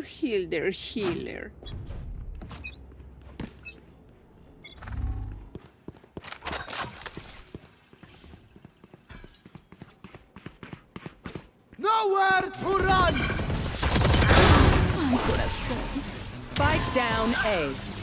heal their healer. Nowhere to run! Spike down A.